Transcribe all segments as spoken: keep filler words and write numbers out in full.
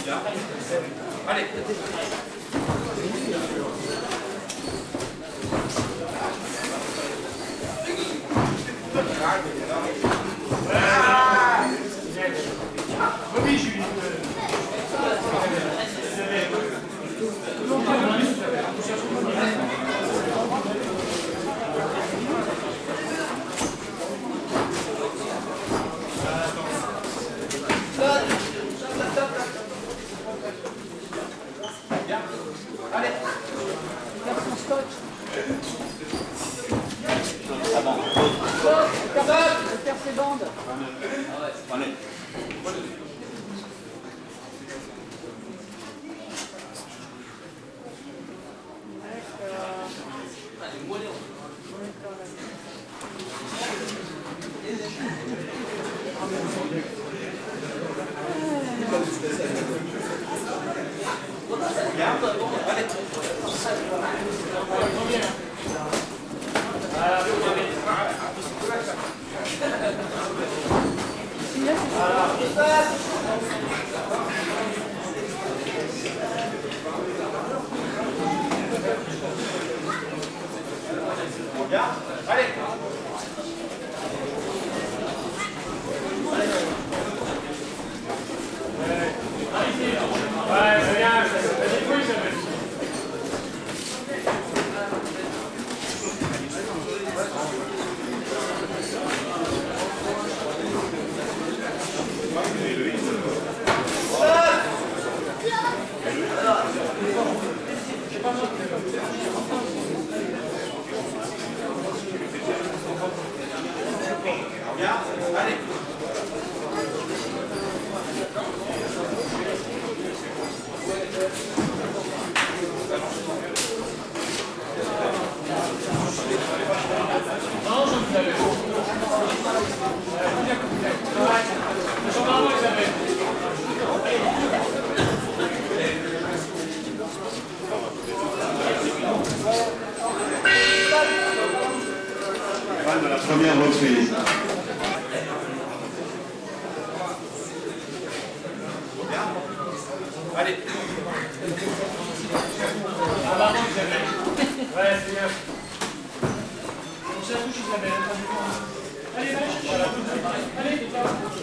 Bien. Allez. Oui, Julie. Allez. Faire son scotch. Ah bon. Scotch, faire ses bandes. Allez. Bien. Allez. Ouais, c'est bien, c'est des bruits, ça fait. Bien. Allez. Non, je vous l'avais. Le gendarme, ils avaient. Fin de la première reprise. Allez. Ah, par contre, ils avaient. Ouais, c'est bien. Donc, c'est la touche, ils avaient. Allez, allez, cherchez la touche. Allez, c'est ça.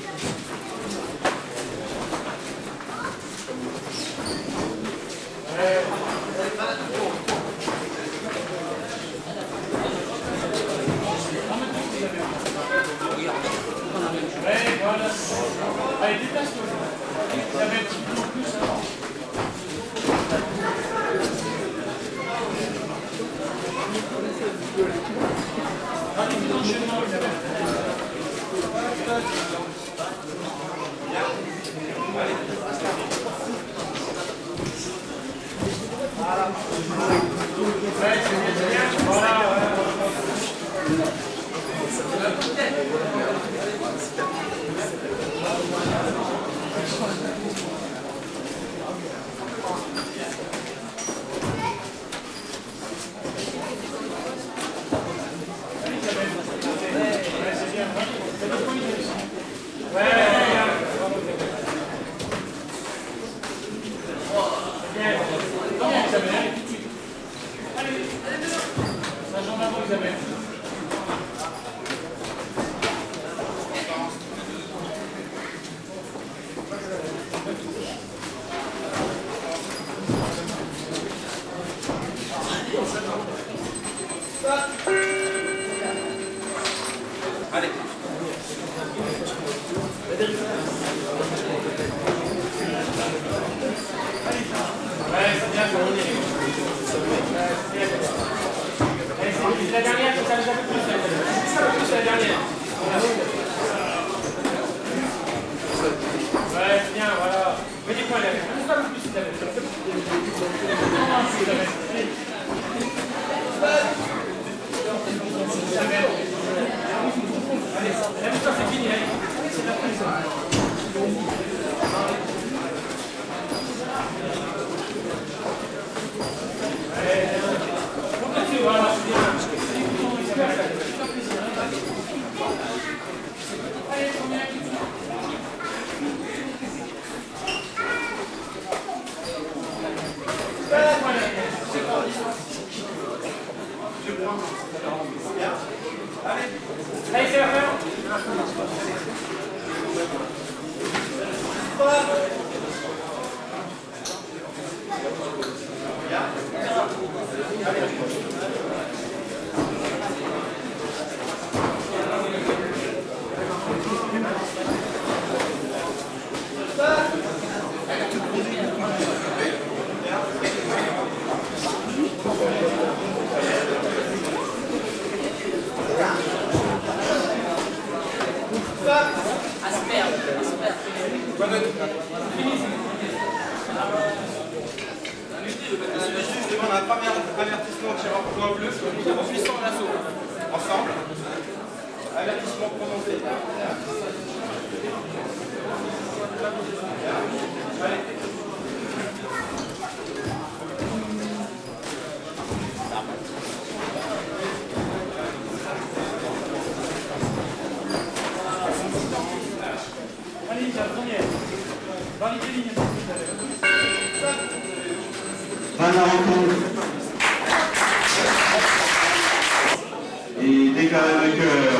Ouais, voilà. Allez, déplace-toi. Vous avez un petit peu plus. Rapidement, enchaînement, Isabelle. Je demande un premier avertissement tireur au point bleu, puissant l'assaut. Ensemble. Avertissement prononcé. Allez. Allez, la première. Validez ligne. Fin de la rencontre. Et déclaré vainqueur